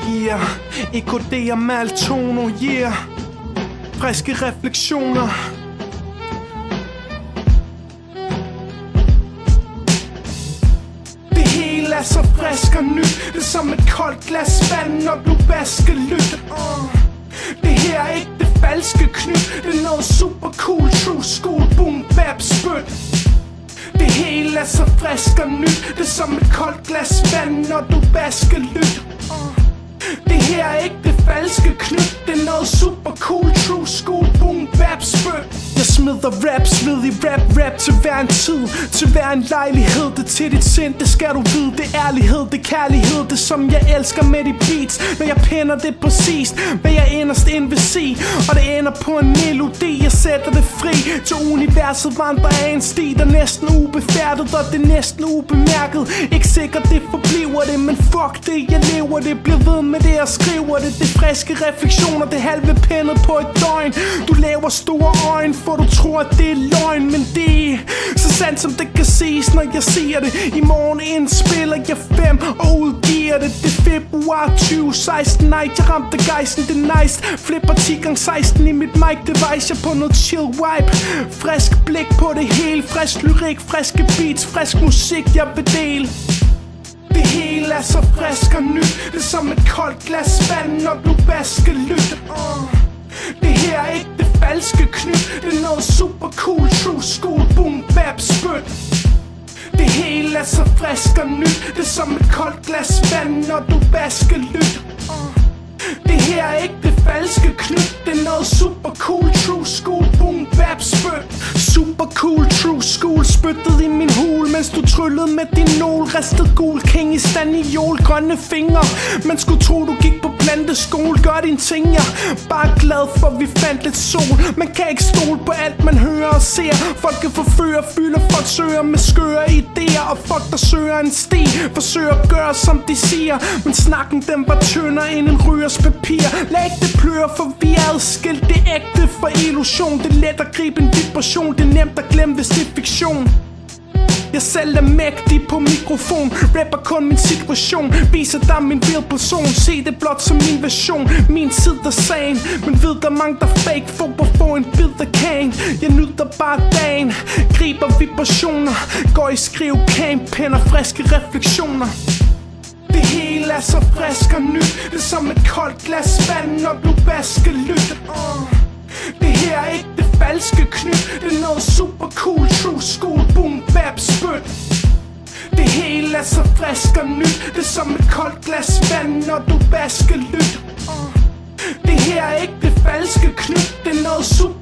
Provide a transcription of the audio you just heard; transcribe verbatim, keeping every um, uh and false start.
yeah. Ekoderer Maltono, yeah. Friske refleksioner. Det hele er så frisk og nyt. Det er som et koldt glas vand, når du bare skal lytte. uh. Det her er ikke det falske knyt. Det er noget super cool, true school, boom, bap, spyt. Det hele er så frisk og nyt. Det er som et koldt glas vand, når du bare skal lytte. uh. Det her er ikke det falske knyt. Det er noget super cool, true school, boom, bap, spyt. Jeg smider raps ved i rap, rap til hver en tid, til hver en lejlighed. Det til dit sind, det skal du vide. Det er ærlighed, det er kærlighed, det som jeg elsker med de beats. Når jeg pænder det præcist, hvad jeg inderst ind vil sige. Og det ender på en melodi, jeg sætter det fri. Til universet vandrer af en sti, der næsten ubefærdet, og det er næsten ubemærket. Ikke sikkert det forbliver det, men fuck det, jeg lever det. Bliver ved med det og skriver det. Det friske refleksioner, det halve pendet på et døgn. Du laver store øjne, for du tror at det er løgn. Men det er så sandt som det kan siges, når jeg siger det. I morgen indspiller jeg fem og udgiver det. Det er februar tyve seksten, nej, jeg ramte gejsen, det er nice. Flipper ti gange seksten i mit mic device. Jeg på noget chill vibe, frisk blik på det hele. Frisk lyrik, friske beats, frisk musik jeg vil dele. Det hele er så frisk og nyt. Det er som et koldt glas vand, når du bare skal lytte. uh. Det her er ikke det falske knyt. Det er noget super cool, true school, boom, bap, spyt. Det hele er så frisk og nyt. Det er som et koldt glas vand, når du bare skal lytte. uh. Det her er ikke det falske knyt. Det er noget super cool, true school, boom, bap, spyt. Super cool, true school, spyttet i min hul, mens du tryllede med din nål. Ristet gul, king i staniol, grønne fingre. Man skulle tro du gik på planteskole. Gør dine ting, jeg bare glad for vi fandt lidt sol. Man kan ikke stole på alt man hører og ser. Folk kan forføre, fylder, folk søger med skøre idéer. Og folk der søger en sti, forsøger at gøre som de siger. Men snakken den var tyndere end en rygers papir. Lad ikke det pløre, for vi er adskilt. Det er ægte for illusion. Det er let at gribe en vibration. Det er nemt at glemme, hvis det er fiktion. Jeg selv er mægtig på mikrofon. Rapper kun min situation. Viser dig min real person. Se det blot som min version. Min side er sagen, men ved der mange der fake. Få på få en bid af kagen. Jeg nyder bare dagen. Griber vibrationer. Går i skrivecamp. Pænder friske refleksioner. Det hele er så frisk og nyt. Det er som et koldt glas vand, når du bare skal lytte. uh. Det her er ikke det falske knyt. Det er noget super cool, true school, boom, bap, spyt. Det hele er så frisk og nyt. Det er som et koldt glas vand, når du bare skal lytte. uh. Det her er ikke det falske knyt. Det er noget super